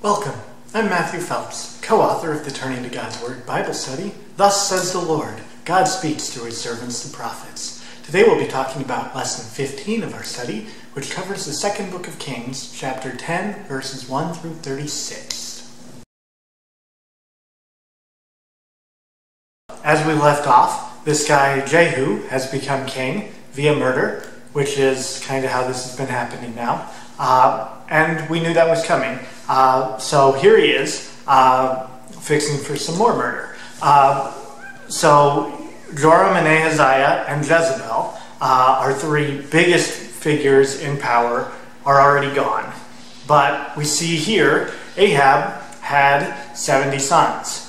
Welcome. I'm Matthew Phelps, co-author of the Turning to God's Word Bible study, Thus Says the Lord, God Speaks Through His Servants the Prophets. Today we'll be talking about Lesson 15 of our study, which covers the second book of Kings, chapter 10, verses 1 through 36. As we left off, this guy Jehu has become king via murder, which is kind of how this has been happening now. And we knew that was coming. So here he is, fixing for some more murder. So Joram and Ahaziah and Jezebel, our three biggest figures in power, are already gone. But we see here, Ahab had 70 sons.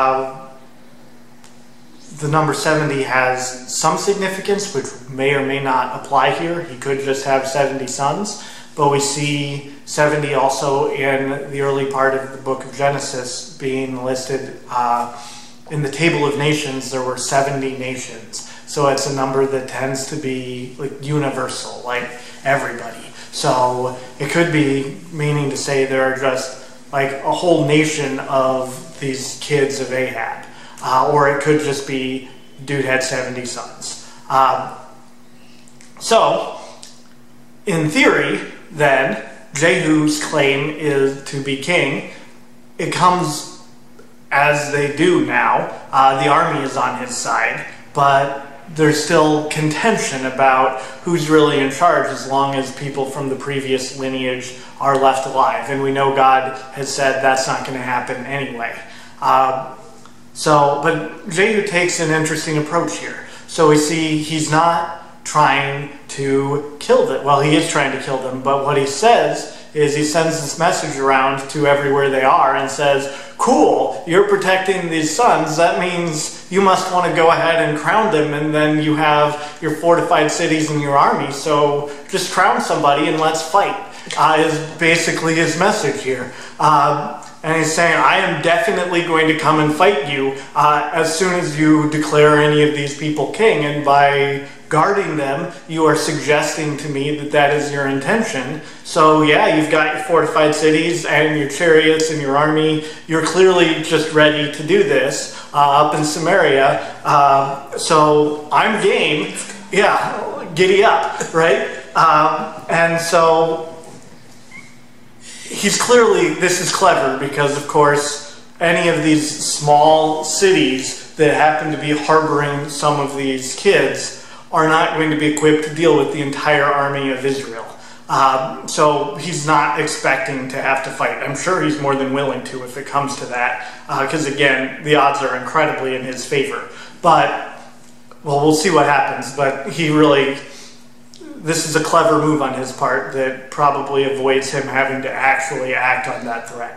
The number 70 has some significance, which may or may not apply here. He could just have 70 sons. But we see 70 also in the early part of the book of Genesis being listed. In the table of nations, there were 70 nations. So it's a number that tends to be like universal, like everybody. So it could be meaning to say there are just like a whole nation of these kids of Ahab. Or it could just be dude had 70 sons. So, in theory, then, Jehu's claim is to be king. It comes as they do now. The army is on his side, but there's still contention about who's really in charge as long as people from the previous lineage are left alive. And we know God has said that's not going to happen anyway. But Jehu takes an interesting approach here. So we see he's not trying to kill them. Well, he is trying to kill them, but what he says is he sends this message around to everywhere they are and says, cool, you're protecting these sons. That means you must want to go ahead and crown them, and then you have your fortified cities and your army, so just crown somebody and let's fight, is basically his message here. And he's saying, I am definitely going to come and fight you as soon as you declare any of these people king. And by guarding them, you are suggesting to me that that is your intention. So yeah, you've got your fortified cities and your chariots and your army. You're clearly just ready to do this up in Samaria. So I'm game. Yeah, giddy up, right? And so he's clearly, this is clever because, of course, any of these small cities that happen to be harboring some of these kids are not going to be equipped to deal with the entire army of Israel. So he's not expecting to have to fight. I'm sure he's more than willing to if it comes to that, because again, the odds are incredibly in his favor. But, well, we'll see what happens, but he really... This is a clever move on his part that probably avoids him having to actually act on that threat.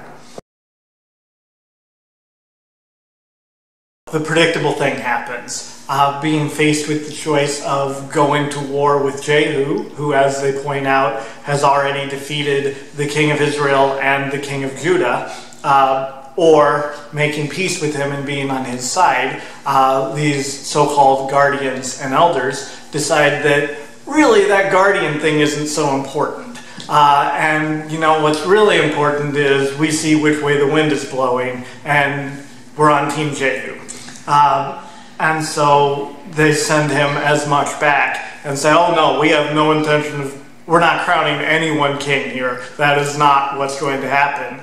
The predictable thing happens. Being faced with the choice of going to war with Jehu, who, as they point out, has already defeated the king of Israel and the king of Judah, or making peace with him and being on his side, these so-called guardians and elders decide that really, that guardian thing isn't so important. And, you know, what's really important is we see which way the wind is blowing, and we're on Team Jehu. And so they send him as much back and say, oh no, we have no intention of, we're not crowning anyone king here. That is not what's going to happen.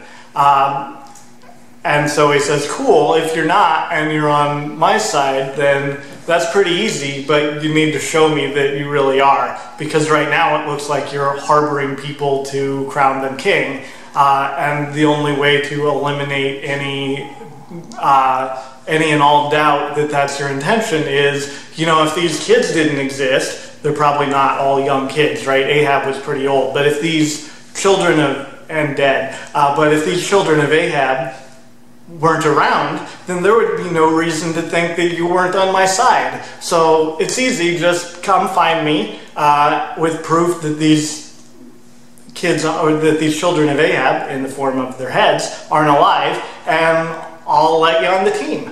And so he says, cool, if you're not and you're on my side, then that's pretty easy, but you need to show me that you really are. Because right now it looks like you're harboring people to crown them king. And the only way to eliminate any and all doubt that that's your intention is, you know, if these kids didn't exist, they're probably not all young kids, right? Ahab was pretty old. But if these children but if these children of Ahab weren't around, then there would be no reason to think that you weren't on my side. So it's easy, just come find me with proof that these kids, or that these children of Ahab, in the form of their heads, aren't alive, and I'll let you on the team.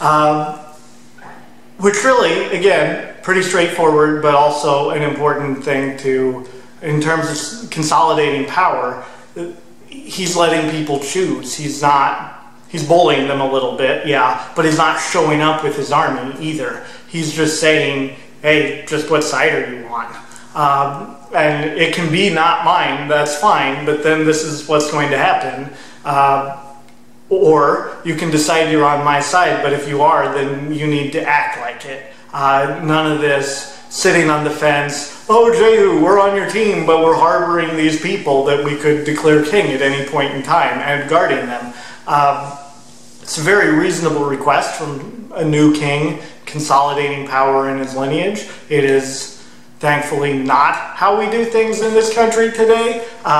Which really, again, pretty straightforward, but also an important thing to, in terms of consolidating power. he's letting people choose. He's bullying them a little bit, yeah, but he's not showing up with his army either. He's just saying, hey, just what side are you on? And it can be not mine, that's fine, but then this is what's going to happen. Or you can decide you're on my side, but if you are, then you need to act like it. None of this sitting on the fence, oh, Jehu, we're on your team, but we're harboring these people that we could declare king at any point in time and guarding them. It's a very reasonable request from a new king consolidating power in his lineage. It is thankfully not how we do things in this country today.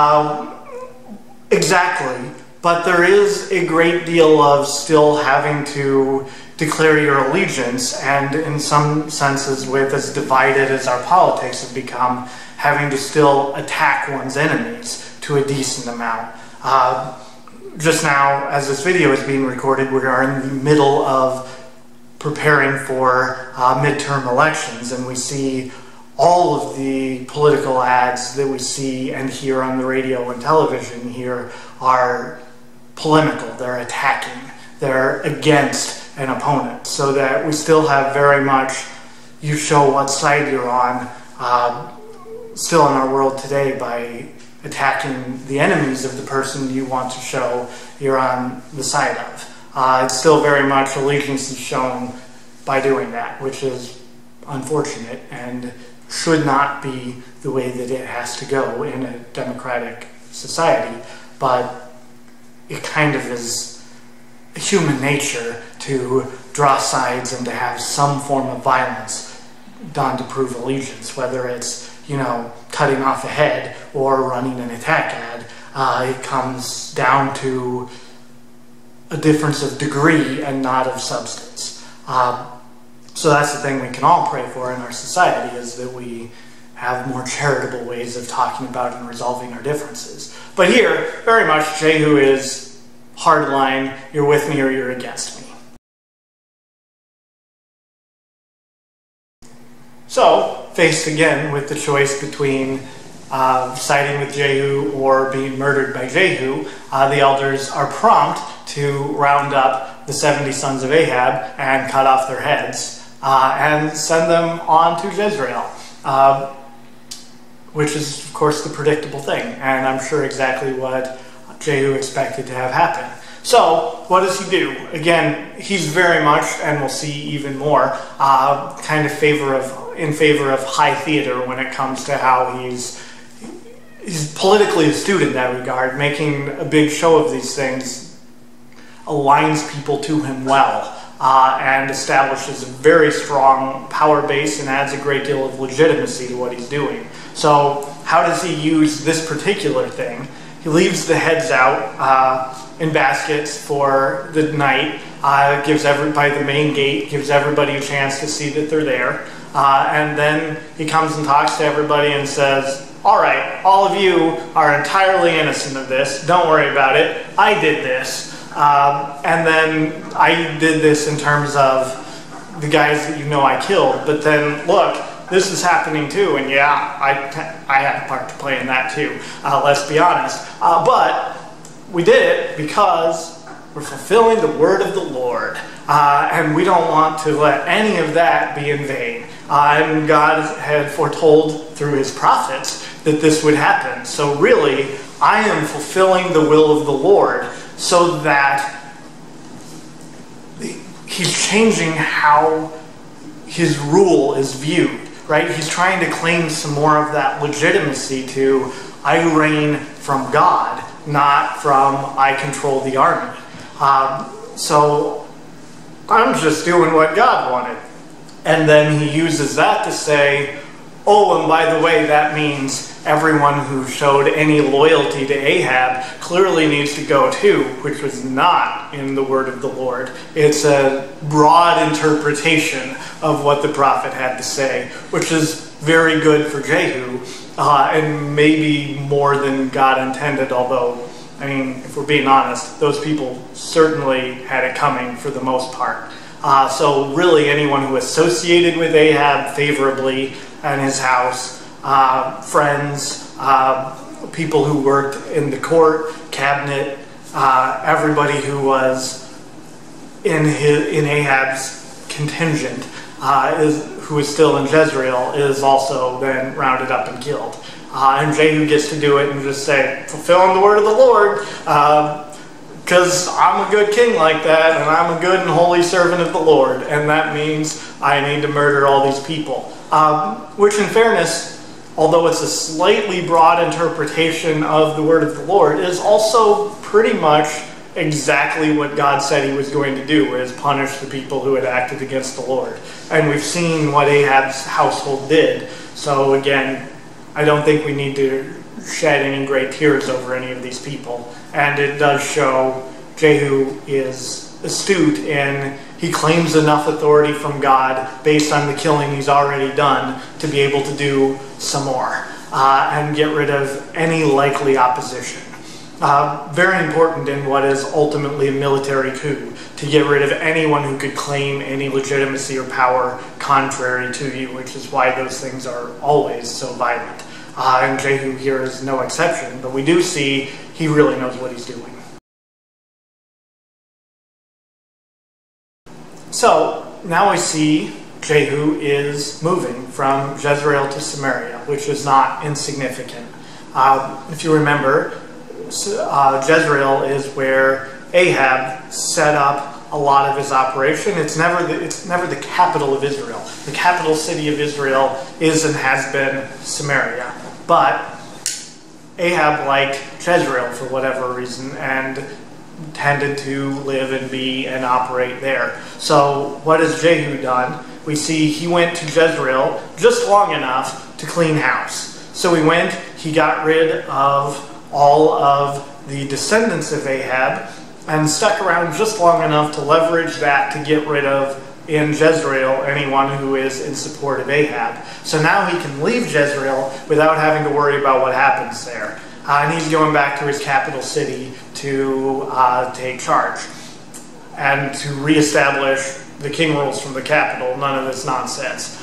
Exactly. But there is a great deal of still having to declare your allegiance, and in some senses, with as divided as our politics have become, having to still attack one's enemies to a decent amount. Just now, as this video is being recorded, we are in the middle of preparing for midterm elections, and we see all of the political ads that we see and hear on the radio and television here are polemical. They're attacking. They're against an opponent, so that we still have very much you show what side you're on still in our world today by attacking the enemies of the person you want to show you're on the side of. It's still very much allegiance is shown by doing that, which is unfortunate and should not be the way that it has to go in a democratic society, but it kind of is human nature to draw sides and to have some form of violence done to prove allegiance, whether it's, you know, cutting off a head or running an attack ad. It comes down to a difference of degree and not of substance. So that's the thing we can all pray for in our society, is that we have more charitable ways of talking about and resolving our differences. But here, very much, Jehu is hardline, you're with me or you're against me. So, faced again with the choice between siding with Jehu or being murdered by Jehu, the elders are prompt to round up the 70 sons of Ahab and cut off their heads and send them on to Jezreel, which is, of course, the predictable thing, and I'm sure exactly what Jehu expected to have happen. So, what does he do? Again, he's very much, and we'll see even more, kind of in favor of high theater when it comes to how he's politically astute in that regard. Making a big show of these things aligns people to him well, and establishes a very strong power base and adds a great deal of legitimacy to what he's doing. So, how does he use this particular thing? He leaves the heads out in baskets for the night, gives everybody the main gate, gives everybody a chance to see that they're there, and then he comes and talks to everybody and says, all right, all of you are entirely innocent of this, don't worry about it, I did this, and then I did this in terms of the guys that you know I killed, but then look, this is happening too, and yeah, I had a part to play in that too, let's be honest. But we did it because we're fulfilling the word of the Lord, and we don't want to let any of that be in vain. And God had foretold through his prophets that this would happen. So really, I am fulfilling the will of the Lord, so that he's changing how his rule is viewed. Right? He's trying to claim some more of that legitimacy to, I reign from God, not from I control the army. So I'm just doing what God wanted. And then he uses that to say, oh, and by the way, that means everyone who showed any loyalty to Ahab clearly needs to go too, which was not in the word of the Lord. It's a broad interpretation of what the prophet had to say, which is very good for Jehu, and maybe more than God intended, although, I mean, if we're being honest, those people certainly had it coming for the most part. So really anyone who associated with Ahab favorably and his house, friends, people who worked in the court, cabinet, everybody who was in Ahab's contingent, who is still in Jezreel, is also then rounded up and killed. And Jehu gets to do it and just say, fulfilling the word of the Lord, because I'm a good king like that, and I'm a good and holy servant of the Lord, and that means I need to murder all these people. Which in fairness, although it's a slightly broad interpretation of the word of the Lord, is also pretty much exactly what God said he was going to do, is punish the people who had acted against the Lord. And we've seen what Ahab's household did. So again, I don't think we need to shed any great tears over any of these people. And it does show Jehu is astute, and he claims enough authority from God based on the killing he's already done to be able to do some more and get rid of any likely opposition. Very important in what is ultimately a military coup, to get rid of anyone who could claim any legitimacy or power contrary to you, which is why those things are always so violent. And Jehu here is no exception, but we do see he really knows what he's doing. So now we see Jehu is moving from Jezreel to Samaria, which is not insignificant. If you remember, Jezreel is where Ahab set up a lot of his operation. It's never the capital of Israel. The capital city of Israel is and has been Samaria. But Ahab liked Jezreel for whatever reason and tended to live and be and operate there. So what has Jehu done? We see he went to Jezreel just long enough to clean house. So he got rid of all of the descendants of Ahab and stuck around just long enough to leverage that to get rid of, in Jezreel, anyone who is in support of Ahab. So now he can leave Jezreel without having to worry about what happens there. And he's going back to his capital city to take charge and to reestablish the king rules from the capital, none of this nonsense.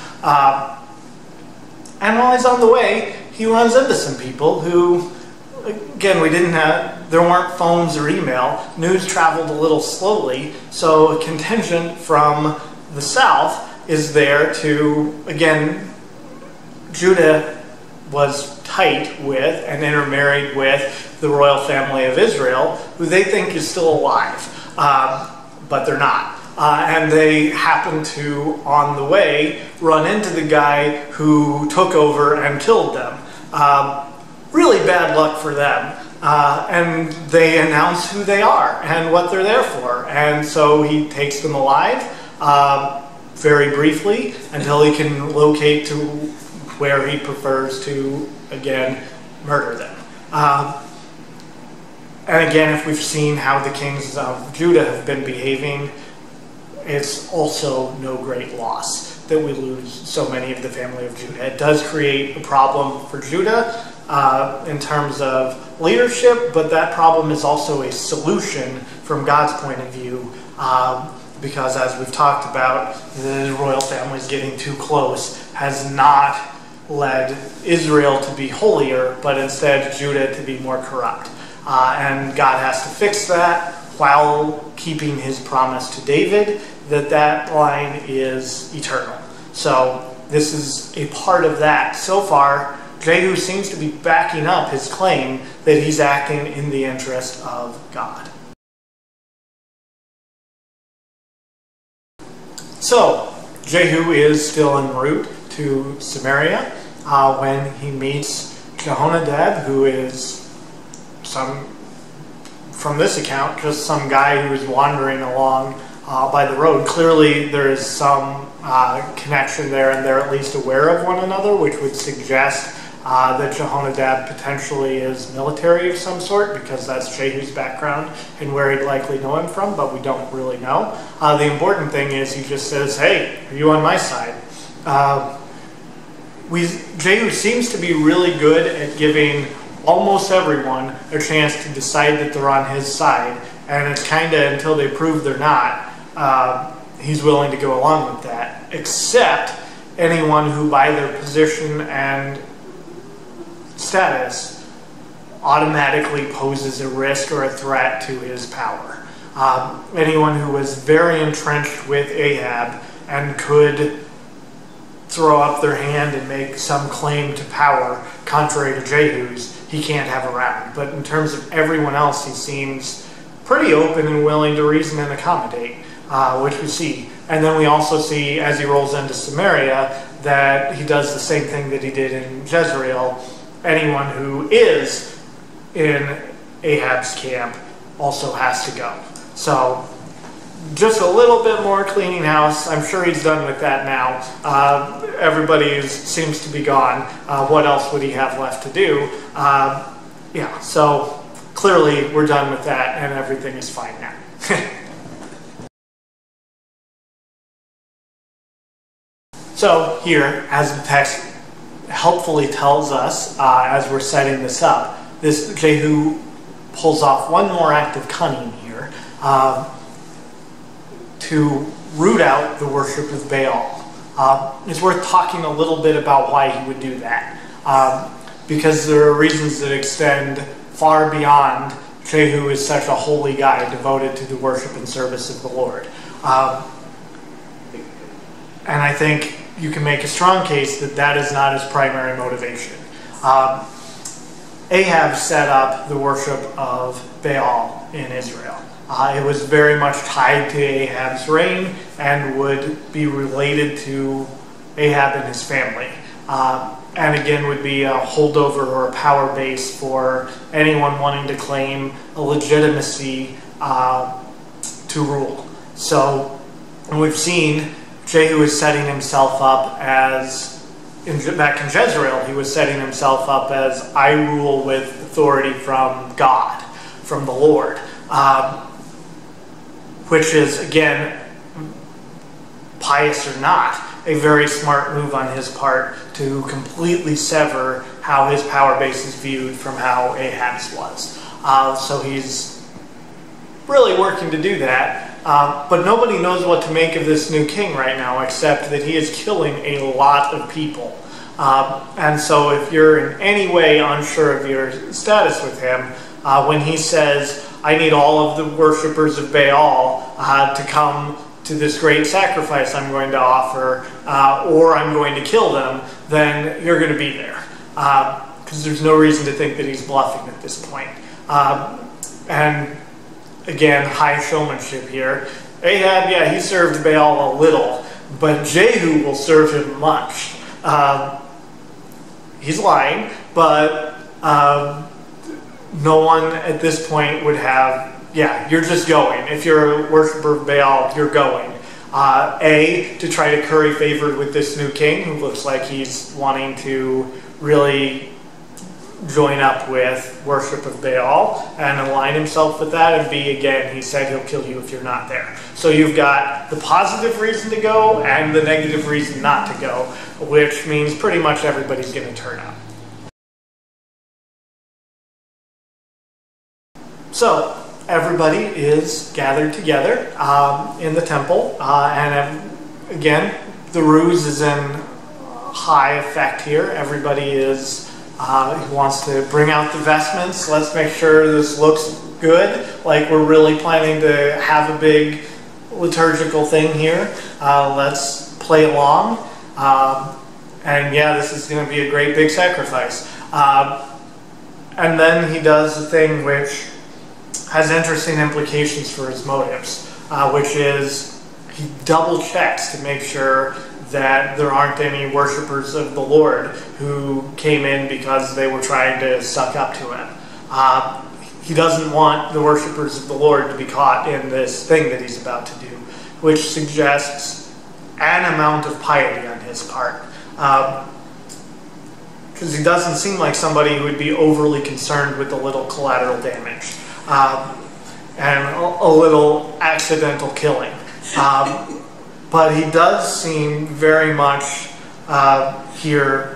And while he's on the way, he runs into some people who, again, there weren't phones or email. News traveled a little slowly, so a contingent from the south is there to, again, Judah was tight with and intermarried with the royal family of Israel, who they think is still alive, but they're not. And they happen to, on the way, run into the guy who took over and killed them. Really bad luck for them. And they announce who they are and what they're there for. And so he takes them alive, very briefly, until he can locate to where he prefers to, again, murder them. And again, if we've seen how the kings of Judah have been behaving, it's also no great loss that we lose so many of the family of Judah. It does create a problem for Judah in terms of leadership, but that problem is also a solution from God's point of view, because as we've talked about, the royal family's getting too close has not led Israel to be holier, but instead Judah to be more corrupt. And God has to fix that while keeping his promise to David that line is eternal. So this is a part of that. So far, Jehu seems to be backing up his claim that he's acting in the interest of God. So Jehu is still en route to Samaria when he meets Jehonadab, who is from this account, just some guy who is wandering along by the road. Clearly there is some connection there, and they're at least aware of one another, which would suggest that Jehonadab potentially is military of some sort, because that's Jehu's background and where he'd likely know him from, but we don't really know. The important thing is he just says, hey, are you on my side? Jehu seems to be really good at giving almost everyone a chance to decide that they're on his side, and it's kind of until they prove they're not, he's willing to go along with that, except anyone who by their position and status automatically poses a risk or a threat to his power. Anyone who was very entrenched with Ahab and could throw up their hand and make some claim to power contrary to Jehu's, he can't have around. But in terms of everyone else, he seems pretty open and willing to reason and accommodate, which we see. And then we also see, as he rolls into Samaria, that he does the same thing that he did in Jezreel. Anyone who is in Ahab's camp also has to go. So just a little bit more cleaning house. I'm sure he's done with that now. Everybody seems to be gone. What else would he have left to do? Yeah, so clearly we're done with that and everything is fine now. So here, as the text helpfully tells us, as we're setting this up, this Jehu pulls off one more act of cunning here to root out the worship of Baal. It's worth talking a little bit about why he would do that, because there are reasons that extend far beyond Jehu is such a holy guy devoted to the worship and service of the Lord. And I think you can make a strong case that that is not his primary motivation. Ahab set up the worship of Baal in Israel. It was very much tied to Ahab's reign and would be related to Ahab and his family. And again would be a holdover or a power base for anyone wanting to claim a legitimacy to rule. So we've seen Jehu is setting himself up as, back in Jezreel, he was setting himself up as, I rule with authority from God, from the Lord. Which is, again, pious or not, a very smart move on his part to completely sever how his power base is viewed from how Ahab's was. So he's really working to do that. But nobody knows what to make of this new king right now, except that he is killing a lot of people. And so if you're in any way unsure of your status with him, when he says, I need all of the worshippers of Baal to come to this great sacrifice I'm going to offer, or I'm going to kill them, then you're going to be there. Because there's no reason to think that he's bluffing at this point. And again, high showmanship here. Ahab, yeah, he served Baal a little, but Jehu will serve him much. He's lying, but no one at this point would have, yeah, you're just going. If you're a worshiper of Baal, you're going. To try to curry favor with this new king, who looks like he's wanting to really join up with worship of Baal and align himself with that. And B, again, he said he'll kill you if you're not there. So you've got the positive reason to go and the negative reason not to go, which means pretty much everybody's going to turn up. So everybody is gathered together in the temple, and again, the ruse is in high effect here. Everybody is he wants to bring out the vestments. Let's make sure this looks good, like we're really planning to have a big liturgical thing here. Let's play along, and yeah, this is going to be a great big sacrifice. And then he does the thing which has interesting implications for his motives, which is he double checks to make sure that there aren't any worshipers of the Lord who came in because they were trying to suck up to him. He doesn't want the worshipers of the Lord to be caught in this thing that he's about to do, which suggests an amount of piety on his part. Because he doesn't seem like somebody who would be overly concerned with a little collateral damage. And a little accidental killing. But he does seem very much here.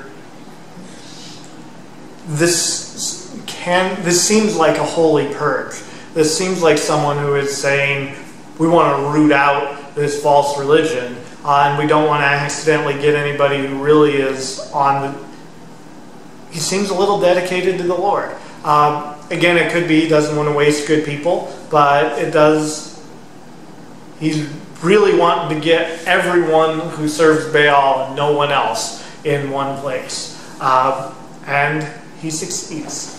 This seems like a holy purge. This seems like someone who is saying, we want to root out this false religion, and we don't want to accidentally get anybody who really is on the... He seems a little dedicated to the Lord. Again, it could be he doesn't want to waste good people, but it does. He's really wanting to get everyone who serves Baal and no one else in one place. And he succeeds.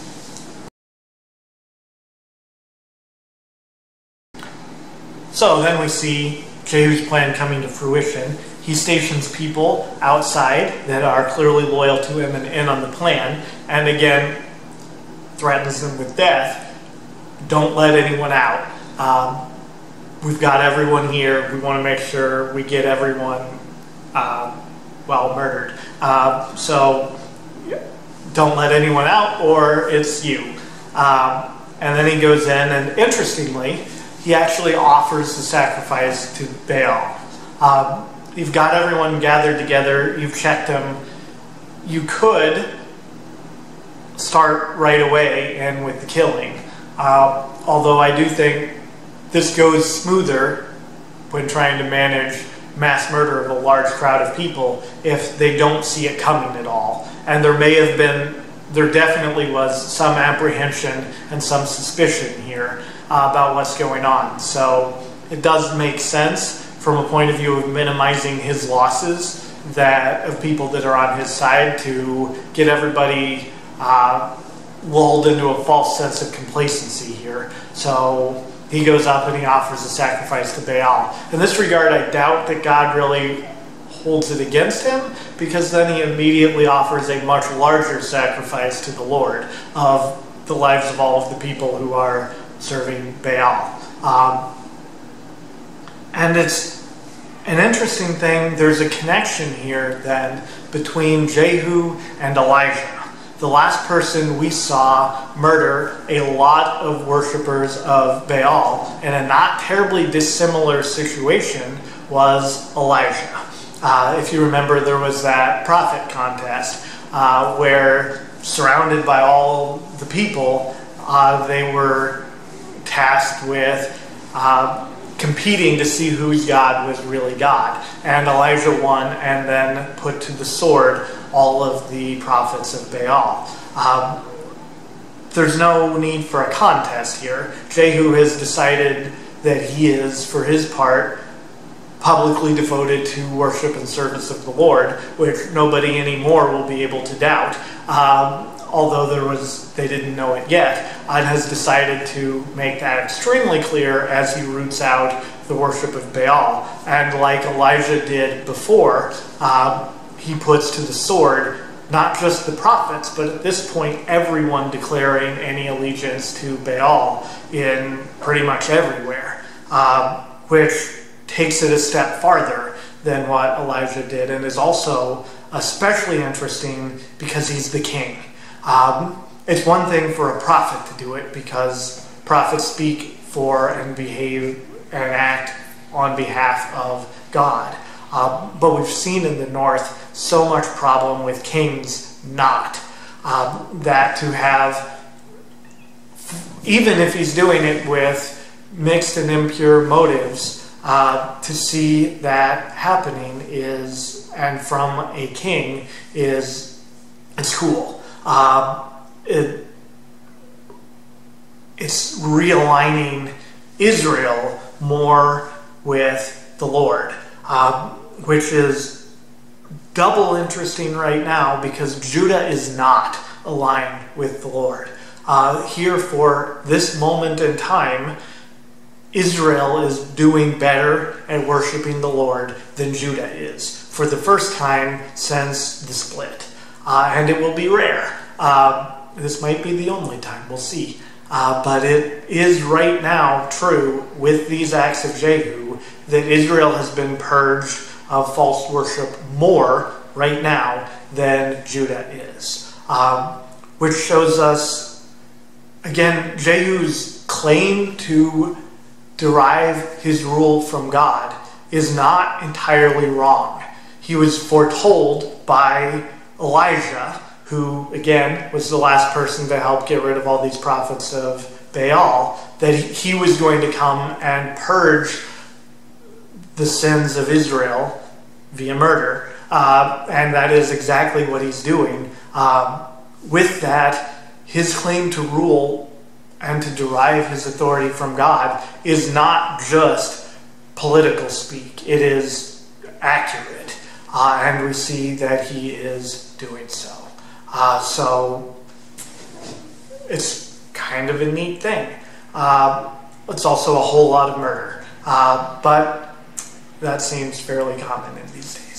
So then we see Jehu's plan coming to fruition. He stations people outside that are clearly loyal to him and in on the plan, and again threatens them with death. Don't let anyone out. We've got everyone here. We want to make sure we get everyone murdered. So don't let anyone out or it's you. And then he goes in, and interestingly, he actually offers the sacrifice to Baal. You've got everyone gathered together. You've checked them. You could start right away and with the killing. Although I do think this goes smoother when trying to manage mass murder of a large crowd of people if they don't see it coming at all. And there definitely was some apprehension and some suspicion here about what's going on. So it does make sense from a point of view of minimizing his losses of people that are on his side to get everybody lulled into a false sense of complacency here. So he goes up and he offers a sacrifice to Baal. In this regard, I doubt that God really holds it against him, because then he immediately offers a much larger sacrifice to the Lord of the lives of all of the people who are serving Baal. And it's an interesting thing. There's a connection here then between Jehu and Elijah. The last person we saw murder a lot of worshippers of Baal in a not terribly dissimilar situation was Elijah. If you remember, there was that prophet contest where, surrounded by all the people, they were tasked with competing to see whose God was really God. And Elijah won and then put to the sword all of the prophets of Baal. There's no need for a contest here. Jehu has decided that he is, for his part, publicly devoted to worship and service of the Lord, which nobody anymore will be able to doubt, although they didn't know it yet, and has decided to make that extremely clear as he roots out the worship of Baal. And like Elijah did before, he puts to the sword not just the prophets, but at this point everyone declaring any allegiance to Baal in pretty much everywhere, which takes it a step farther than what Elijah did, and is also especially interesting because he's the king. It's one thing for a prophet to do it, because prophets speak for and behave and act on behalf of God. But we've seen in the north so much problem with kings not. That to have, even if he's doing it with mixed and impure motives, to see that happening and from a king it's cool. It's realigning Israel more with the Lord, which is double interesting right now because Judah is not aligned with the Lord. Here for this moment in time, Israel is doing better at worshiping the Lord than Judah is for the first time since the split. And it will be rare. This might be the only time, we'll see. But it is right now true with these acts of Jehu that Israel has been purged of false worship more right now than Judah is. Which shows us, again, Jehu's claim to derive his rule from God is not entirely wrong. He was foretold by Elijah, who, again, was the last person to help get rid of all these prophets of Baal, that he was going to come and purge the sins of Israel via murder. And that is exactly what he's doing. With that, his claim to rule and to derive his authority from God is not just political speak. It is accurate. And we see that he is doing so. So it's kind of a neat thing. It's also a whole lot of murder. But that seems fairly common in these days.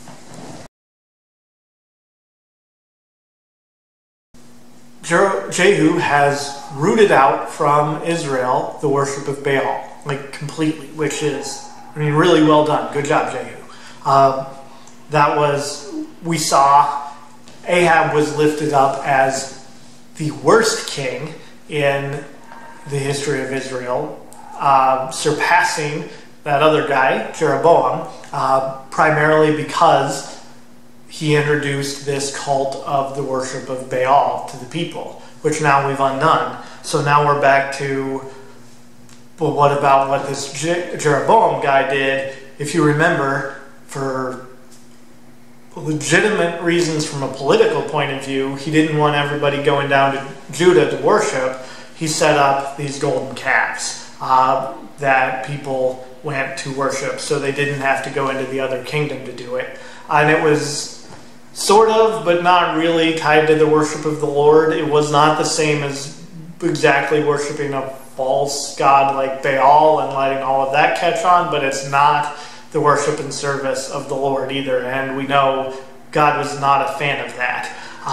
Jehu has rooted out from Israel the worship of Baal, like completely, which is, I mean, really well done. Good job, Jehu. We saw Ahab was lifted up as the worst king in the history of Israel, surpassing that other guy, Jeroboam, primarily because he introduced this cult of the worship of Baal to the people, which now we've undone. So now we're back to, well, what about what this Jeroboam guy did? If you remember, for legitimate reasons from a political point of view, he didn't want everybody going down to Judah to worship. He set up these golden calves that people went to worship, so they didn't have to go into the other kingdom to do it. And it was sort of, but not really, tied to the worship of the Lord. It was not the same as exactly worshiping a false god like Baal and letting all of that catch on, but it's not the worship and service of the Lord either, and we know God was not a fan of that.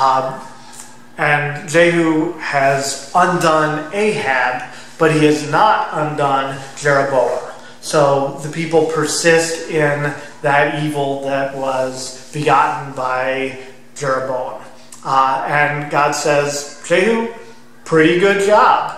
And Jehu has undone Ahab, but he has not undone Jeroboam. So the people persist in that evil that was begotten by Jeroboam. And God says, Jehu, pretty good job.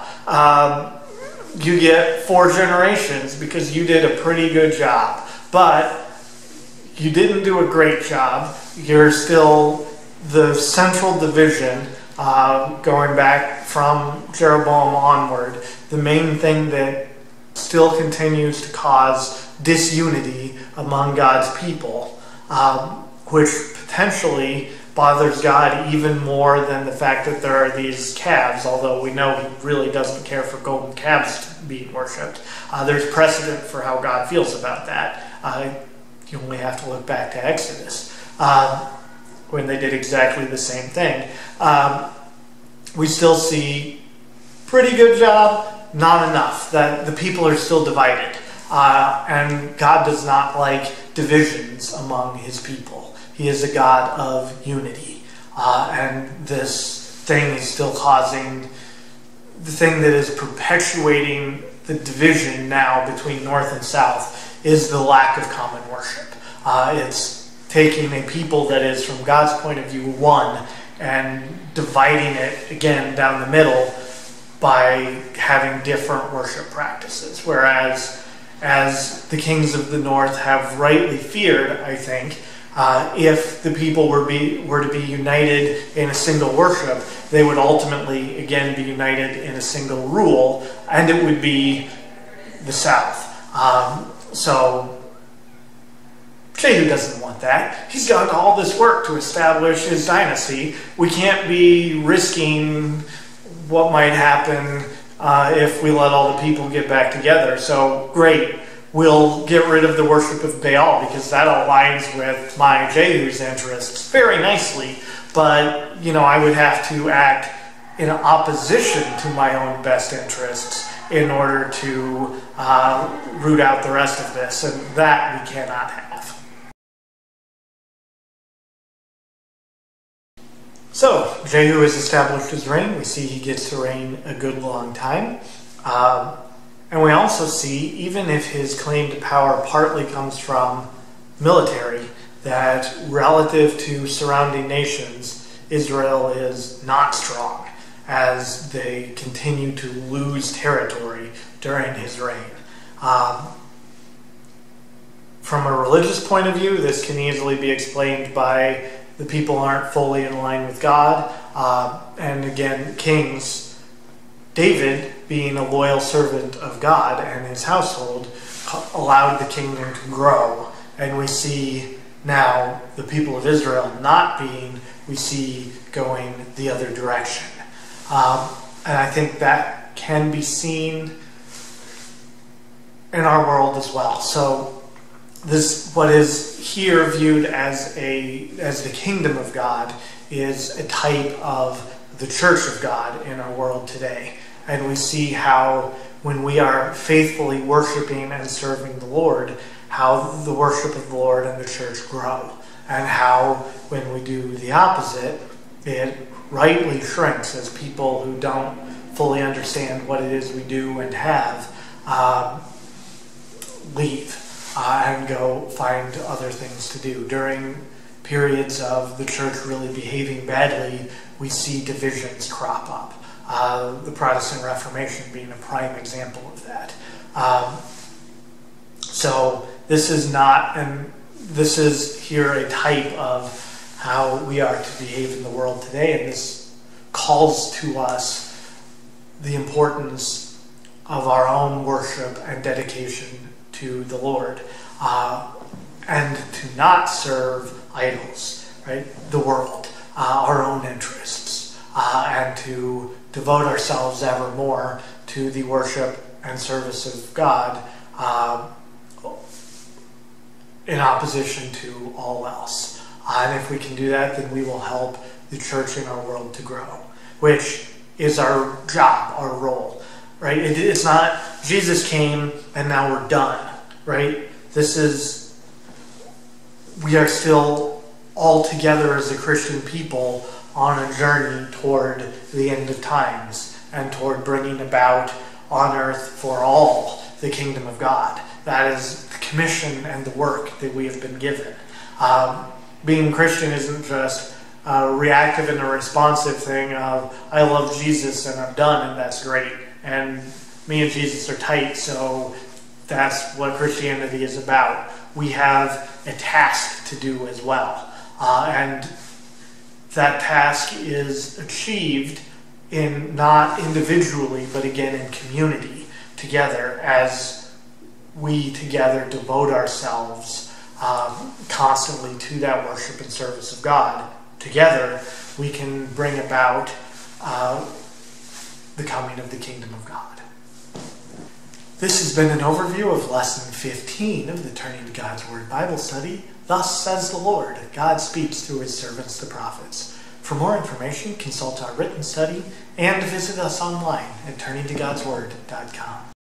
You get 4 generations because you did a pretty good job. But you didn't do a great job. You're still the central division, going back from Jeroboam onward. The main thing that still continues to cause disunity among God's people, which potentially bothers God even more than the fact that there are these calves, although we know he really doesn't care for golden calves being worshipped. There's precedent for how God feels about that. You only have to look back to Exodus, when they did exactly the same thing. We still see pretty good job, not enough, that the people are still divided. And God does not like divisions among his people. He is a God of unity. And this thing is still causing, the thing that is perpetuating the division now between North and South is the lack of common worship. It's taking a people that is, from God's point of view, one, and dividing it again down the middle by having different worship practices. Whereas, as the kings of the north have rightly feared, I think, if the people were to be united in a single worship, they would ultimately again be united in a single rule, and it would be the South. So Jehu doesn't want that. He's done all this work to establish his dynasty. We can't be risking what might happen if we let all the people get back together. So great, we'll get rid of the worship of Baal because that aligns with my Jehu's interests very nicely. But, you know, I would have to act in opposition to my own best interests in order to root out the rest of this, and that we cannot have. So, Jehu has established his reign. We see he gets to reign a good long time. And we also see, even if his claim to power partly comes from military, that relative to surrounding nations, Israel is not strong as they continue to lose territory during his reign. From a religious point of view, this can easily be explained by the people aren't fully in line with God. And again, kings, David, being a loyal servant of God and his household, allowed the kingdom to grow. And we see now the people of Israel not being, we see going the other direction. And I think that can be seen in our world as well. So this, what is here viewed as the kingdom of God, is a type of the church of God in our world today. And we see how when we are faithfully worshiping and serving the Lord, how the worship of the Lord and the church grow. And how when we do the opposite, it rightly shrinks as people who don't fully understand what it is we do and have leave and go find other things to do. During periods of the church really behaving badly, we see divisions crop up. The Protestant Reformation being a prime example of that. So this is not, and this is here a type of how we are to behave in the world today, and this calls to us the importance of our own worship and dedication to the Lord, and to not serve idols, right? The world, our own interests, and to devote ourselves ever more to the worship and service of God in opposition to all else. And if we can do that, then we will help the church in our world to grow, which is our job, our role, right? It's not Jesus came and now we're done, right? We are still all together as a Christian people on a journey toward the end of times and toward bringing about on earth for all the kingdom of God. That is the commission and the work that we have been given. Being Christian isn't just a reactive and a responsive thing of, I love Jesus and I'm done and that's great. And me and Jesus are tight, so that's what Christianity is about. We have a task to do as well. And that task is achieved not individually, but again in community, together, as we together devote ourselves constantly to that worship and service of God. Together, we can bring about the coming of the kingdom of God. This has been an overview of Lesson 15 of the Turning to God's Word Bible Study. Thus says the Lord, God speaks through his servants, the prophets. For more information, consult our written study and visit us online at turningtogodsword.com.